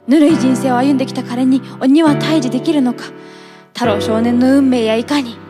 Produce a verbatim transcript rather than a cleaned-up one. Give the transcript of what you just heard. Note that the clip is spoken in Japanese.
ぬるい人生を歩んできた彼に鬼は退治できるのか。太郎少年の運命やいかに。